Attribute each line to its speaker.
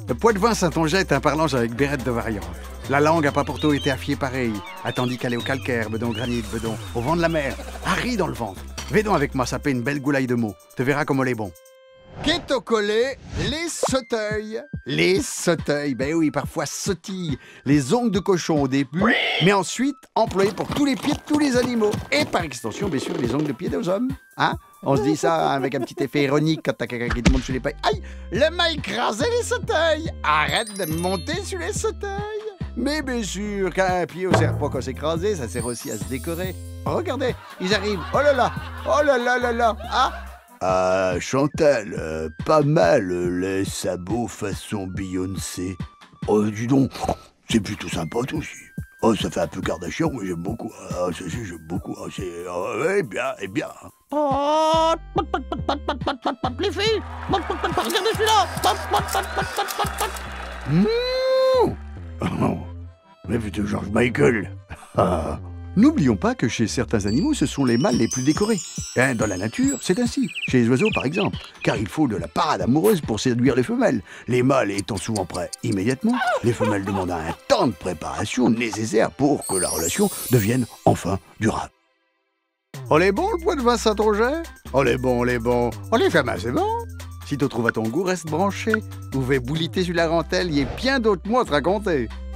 Speaker 1: Le Poitevin Saint-Onget est un parlange avec bérette de variante. La langue a pas pourtant été affiée pareil, attendit qu'elle est au calcaire, bedon granit, bedon, au vent de la mer, Harry dans le ventre. Védon avec moi, ça fait une belle goulaille de mots. Te verras comme elle est bon. Qu'est au collet, les sauteuils. Les sauteuils, ben oui, parfois sautillent. Les ongles de cochon au début, mais ensuite employés pour tous les pieds de tous les animaux. Et par extension, bien sûr, les ongles de pied des hommes. Hein? On se dit ça avec un petit effet ironique quand t'as quelqu'un qui te monte sur les pailles. Aïe, le m'a écrasé les sauteuils. Arrête de monter sur les sauteuils. Mais bien sûr, qu'un pied ne sert pas qu'à s'écraser, ça sert aussi à se décorer. Regardez, ils arrivent. Oh là là, oh là là là là. Ah,
Speaker 2: Chantal, pas mal les sabots façon Beyoncé. Oh, dis donc, c'est plutôt sympa aussi. Oh, ça fait un peu Kardashian, mais j'aime beaucoup. Ah, ça, j'aime beaucoup. Ah, c'est... bien, et bien.
Speaker 3: Oh, les filles, regardez celui-là.
Speaker 2: Oh, mais putain, George Michael. Ah.
Speaker 1: N'oublions pas que chez certains animaux, ce sont les mâles les plus décorés. Dans la nature, c'est ainsi. Chez les oiseaux, par exemple. Car il faut de la parade amoureuse pour séduire les femelles. Les mâles étant souvent prêts immédiatement, les femelles demandent un temps de préparation nécessaire pour que la relation devienne enfin durable. Oh, les bons, le Poitevin Saint-Onget? Oh, les bons, les bons. Oh, les femmes, c'est bon. Si tu trouves à ton goût, reste branché. Vous pouvez bouliter sur la rentelle, il y a bien d'autres mots à te raconter.